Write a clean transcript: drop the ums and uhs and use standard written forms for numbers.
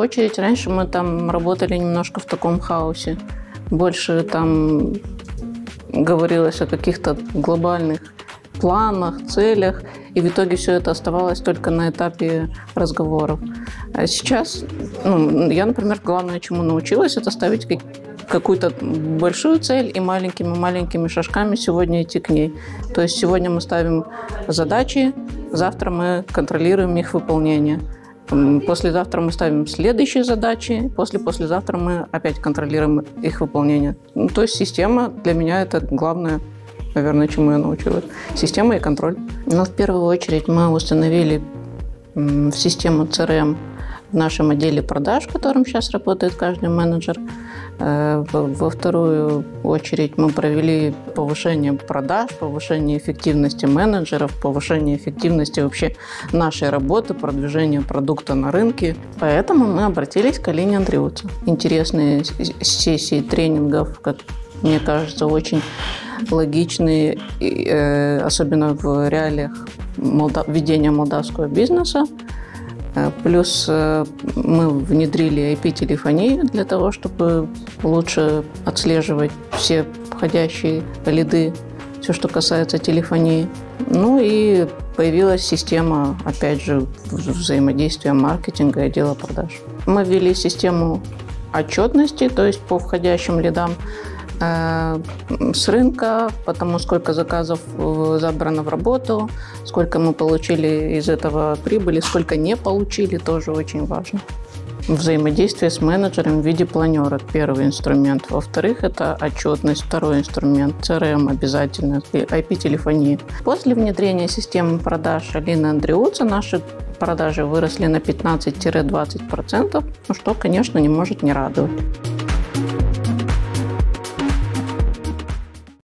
очередь, раньше мы там работали немножко в таком хаосе. Больше там говорилось о каких-то глобальных планах, целях, и в итоге все это оставалось только на этапе разговоров. А сейчас, я, например, главное, чему научилась, это ставить какую-то большую цель и маленькими шажками сегодня идти к ней. То есть сегодня мы ставим задачи, завтра мы контролируем их выполнение. Послезавтра мы ставим следующие задачи, послезавтра мы опять контролируем их выполнение. То есть система для меня это главное, наверное, чему я научилась. Система и контроль. Но в первую очередь мы установили систему CRM в нашем отделе продаж, в котором сейчас работает каждый менеджер. Во вторую очередь мы провели повышение продаж, повышение эффективности менеджеров, повышение эффективности вообще нашей работы, продвижение продукта на рынке. Поэтому мы обратились к Алине Андреуце. Интересные сессии тренингов, как мне кажется, очень логичные, особенно в реалиях ведения молдавского бизнеса. Плюс мы внедрили IP-телефонию для того, чтобы лучше отслеживать все входящие лиды, все, что касается телефонии. Ну и появилась система, опять же, взаимодействия маркетинга и отдела продаж. Мы ввели систему отчетности, то есть по входящим лидам с рынка, потому сколько заказов забрано в работу, сколько мы получили из этого прибыли, сколько не получили, тоже очень важно. Взаимодействие с менеджером в виде планера – первый инструмент. Во-вторых, это отчетность, второй инструмент, CRM обязательно, IP-телефония. После внедрения системы продаж Алины Андреуце наши продажи выросли на 15-20%, что, конечно, не может не радовать.